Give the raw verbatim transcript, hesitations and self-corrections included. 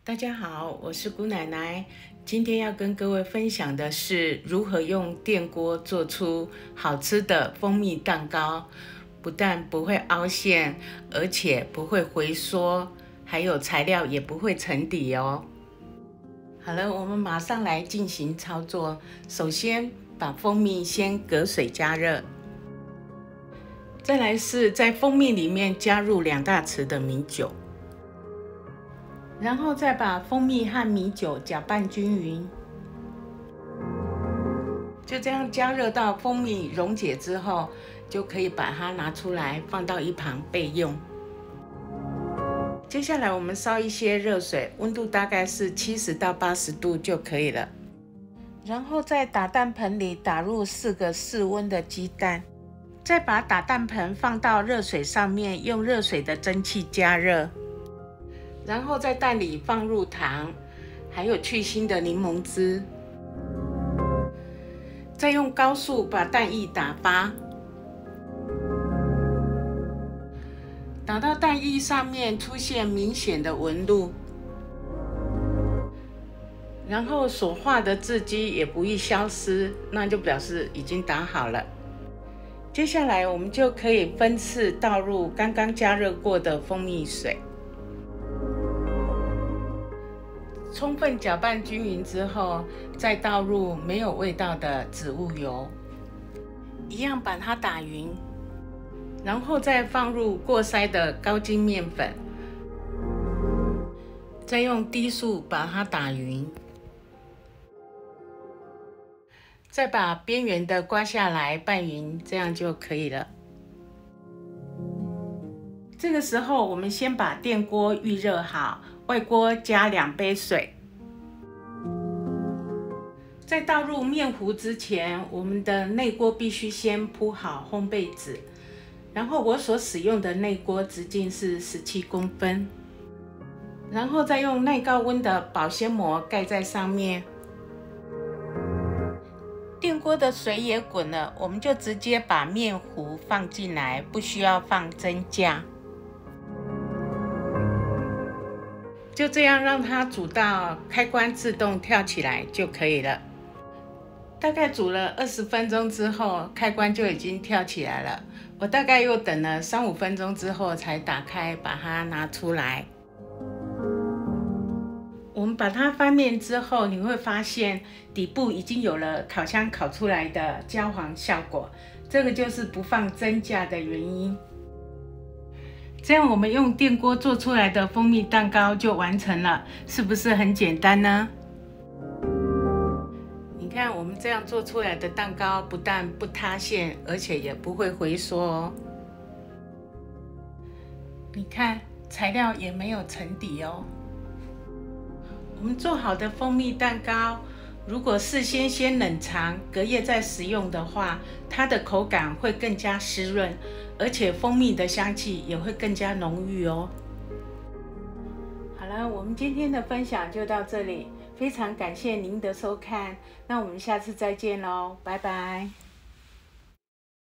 大家好，我是姑奶奶。今天要跟各位分享的是如何用电锅做出好吃的蜂蜜蛋糕，不但不会凹陷，而且不会回缩，还有材料也不会沉底哦。好了，我们马上来进行操作。首先把蜂蜜先隔水加热，再来是在蜂蜜里面加入两大匙的米酒。然后再把蜂蜜和米酒搅拌均匀，就这样加热到蜂蜜溶解之后，就可以把它拿出来放到一旁备用。接下来我们烧一些热水，温度大概是七十到八十度就可以了。然后在打蛋盆里打入四个室温的鸡蛋，再把打蛋盆放到热水上面，用热水的蒸汽加热。然后在蛋里放入糖，还有去腥的柠檬汁，再用高速把蛋液打发，打到蛋液上面出现明显的纹路，然后所画的字迹也不易消失，那就表示已经打好了。接下来我们就可以分次倒入刚刚加热过的蜂蜜水。充分搅拌均匀之后，再倒入没有味道的植物油，一样把它打匀，然后再放入过筛的高筋面粉，再用低速把它打匀，再把边缘的刮下来拌匀，这样就可以了。这个时候，我们先把电锅预热好，外锅加两杯水。在倒入面糊之前，我们的内锅必须先铺好烘焙纸，然后我所使用的内锅直径是十七公分，然后再用耐高温的保鲜膜盖在上面。电锅的水也滚了，我们就直接把面糊放进来，不需要放蒸架。就这样让它煮到开关自动跳起来就可以了。大概煮了二十分钟之后，开关就已经跳起来了。我大概又等了三五分钟之后才打开，把它拿出来。我们把它翻面之后，你会发现底部已经有了烤箱烤出来的焦黄效果，这个就是不放蒸架的原因。这样我们用电锅做出来的蜂蜜蛋糕就完成了，是不是很简单呢？你看我们这样做出来的蛋糕不但不塌陷，而且也不会回缩哦。你看材料也没有沉底哦。我们做好的蜂蜜蛋糕，如果事先先冷藏，隔夜再食用的话，它的口感会更加湿润，而且蜂蜜的香气也会更加浓郁哦。好了，我们今天的分享就到这里，非常感谢您的收看，那我们下次再见喽，拜拜。